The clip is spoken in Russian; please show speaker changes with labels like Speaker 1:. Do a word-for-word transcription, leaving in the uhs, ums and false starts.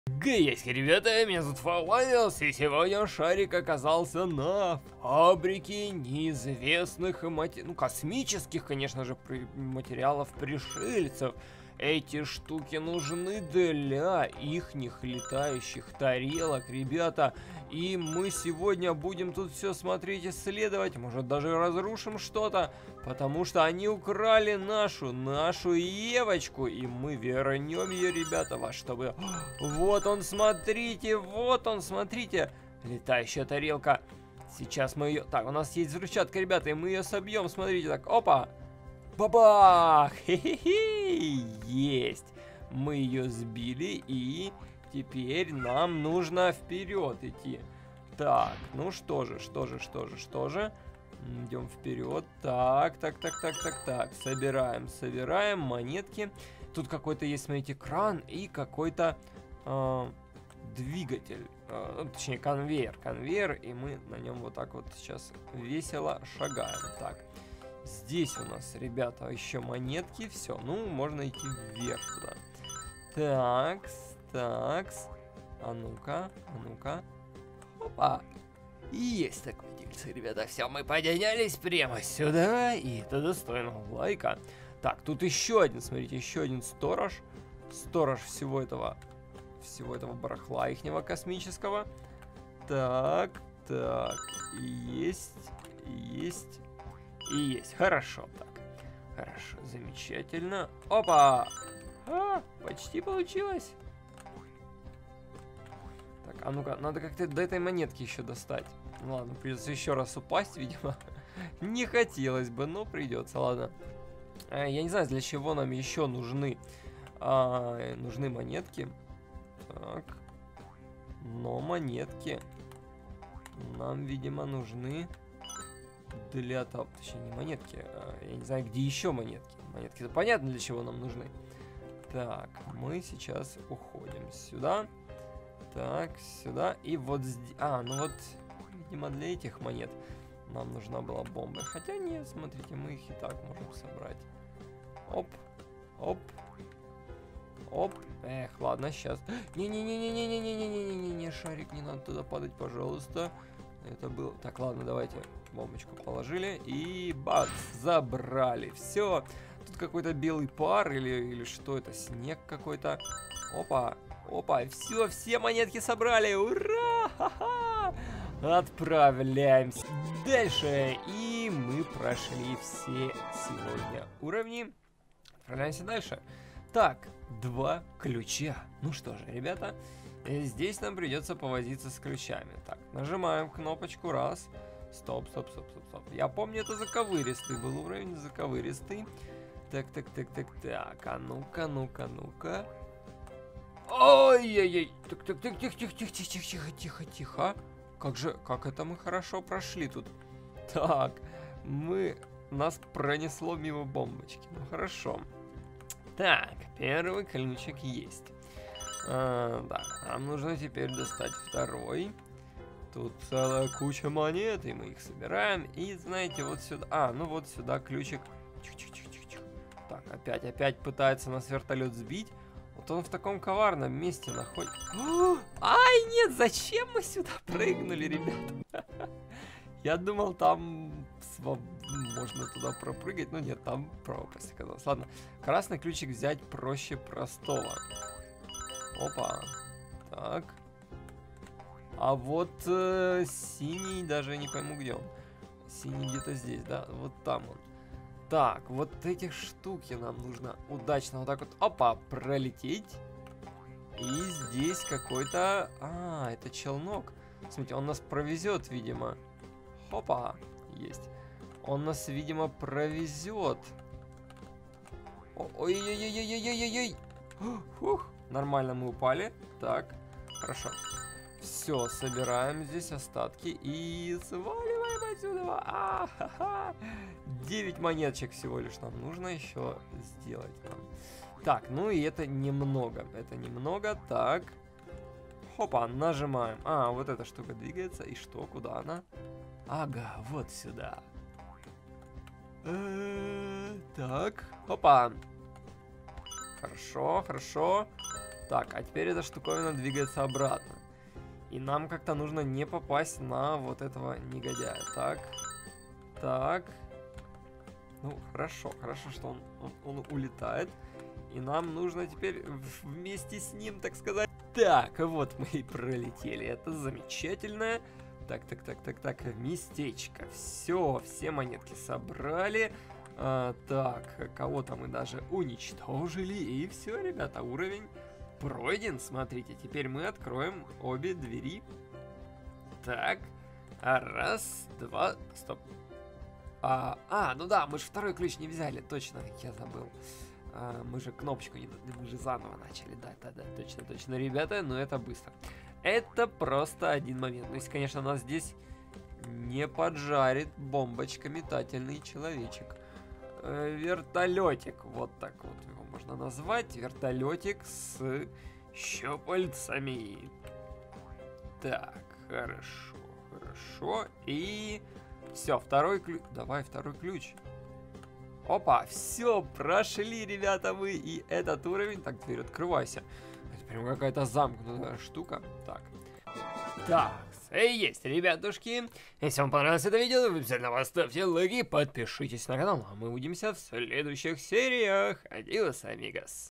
Speaker 1: Гейс, ребята, меня зовут Фалавиус, и сегодня Шарик оказался на фабрике неизвестных, мати... ну, космических, конечно же, при... материалов пришельцев. Эти штуки нужны для ихних летающих тарелок, ребята. И мы сегодня будем тут все смотреть, исследовать, может даже разрушим что-то, потому что они украли нашу, нашу Евочку, и мы вернем ее, ребята, во чтобы... Вот он, смотрите, вот он, смотрите, летающая тарелка. Сейчас мы ее... Так, у нас есть взрывчатка, ребята, и мы ее собьем, смотрите, так, опа. Бабах! Хе-хе-хе! Есть! Мы ее сбили, и теперь нам нужно вперед идти. Так, ну что же, что же, что же, что же? Идем вперед. Так, так, так, так, так, так. Собираем, собираем монетки. Тут какой-то есть, смотрите, кран и какой-то э, двигатель. Э, точнее, конвейер. Конвейер, и мы на нем вот так вот сейчас весело шагаем. Так. Здесь у нас, ребята, еще монетки. Все, ну, можно идти вверх туда. Такс, такс. А ну-ка, а ну-ка. Опа. Есть такой дельце, ребята. Все, мы поднялись прямо сюда. И это достойно лайка. Так, тут еще один, смотрите, еще один сторож. Сторож всего этого, всего этого барахла ихнего космического. Так, так. Есть, есть. И есть. Хорошо, так. Хорошо, замечательно. Опа! А, почти получилось. Так, а ну-ка, надо как-то до этой монетки еще достать. Ну ладно, придется еще раз упасть, видимо. Не хотелось бы, но придется, ладно. А, я не знаю, для чего нам еще нужны, а, нужны монетки. Так. Но монетки нам, видимо, нужны... Для того, точнее, не монетки, а, я не знаю, где еще монетки. Монетки-то понятно, для чего нам нужны. Так, мы сейчас уходим сюда. Так, сюда. И вот здесь... А, ну вот, видимо, для этих монет нам нужна была бомба. Хотя нет, смотрите, мы их и так можем собрать. Оп, оп, оп. Эх, ладно, сейчас. Не-не-не-не-не-не-не-не-не-не-не, Шарик, не надо туда падать, пожалуйста. Это было... Так, ладно, давайте бомбочку положили и бац, забрали. Все. Тут какой-то белый пар или, или что это? Снег какой-то. Опа, опа, все, все монетки собрали. Ура! Ха-ха! Отправляемся дальше. И мы прошли все сегодня уровни. Отправляемся дальше. Так, два ключа. Ну что же, ребята, здесь нам придется повозиться с ключами. Так, нажимаем кнопочку раз. Стоп, стоп, стоп, стоп, стоп. Я помню, это заковыристый был уровень, заковыристый. Так, так, так, так, так. А ну-ка, ну-ка, ну-ка. Ой-ой-ой. Так, так, так, тихо, тихо, тихо, тихо, тихо, тихо, тихо. Как же, как это мы хорошо прошли тут. Так, мы... Нас пронесло мимо бомбочки. Ну, хорошо. Так, первый ключик есть. А, да, нам нужно теперь достать второй. Тут целая куча монет, и мы их собираем. И знаете, вот сюда... А, ну вот сюда ключик. Чих-чих-чих-чих-чих. Так, опять, опять пытается нас вертолет сбить. Вот он в таком коварном месте находится. Ай, нет, зачем мы сюда прыгнули, ребята? Я думал, там можно туда пропрыгать. Но нет, там пропасть оказалось. Ладно, красный ключик взять проще простого. Опа. Так. А вот э, синий, даже не пойму, где он. Синий где-то здесь, да? Вот там он. Так, вот эти штуки нам нужно удачно вот так вот, опа, пролететь. И здесь какой-то... А, это челнок. Смотрите, он нас провезет, видимо. Опа, есть. Он нас, видимо, провезет. Ой-ой-ой-ой-ой-ой-ой-ой. Фух, нормально мы упали. Так, хорошо. Все, собираем здесь остатки и сваливаем отсюда. А-ха-ха. девять монеточек всего лишь нам нужно еще сделать. Так, ну и это немного. Это немного. Так. Хопа, нажимаем. А, вот эта штука двигается. И что, куда она? Ага, вот сюда. Так, хопа. Хорошо, хорошо. Так, а теперь эта штуковина двигается обратно. И нам как-то нужно не попасть на вот этого негодяя. Так, так. Ну, хорошо, хорошо, что он, он, он улетает. И нам нужно теперь вместе с ним, так сказать... Так, вот мы и пролетели. Это замечательно. Так, так, так, так, так, местечко. Все, все монетки собрали. А, так, кого-то мы даже уничтожили. И все, ребята, уровень пройден. Смотрите, теперь мы откроем обе двери. Так, раз, два, стоп. А, а, ну да, мы же второй ключ не взяли, точно, я забыл. А, мы же кнопочку не... Мы же заново начали, да, да, да, точно, точно, ребята, но это быстро. Это просто один момент. Ну, если, конечно, нас здесь не поджарит бомбочка метательный человечек. Э, вертолетик, вот так вот его можно назвать. Вертолетик с щупальцами. Так, хорошо, хорошо. И... Все, второй ключ. Давай второй ключ. Опа, все, прошли, ребята, мы и этот уровень. Так, дверь, открывайся. Это прям какая-то замкнутая штука. Так. Так, и есть, ребятушки. Если вам понравилось это видео, вы обязательно поставьте лайк и подпишитесь на канал. А мы увидимся в следующих сериях. Адиос, амигос.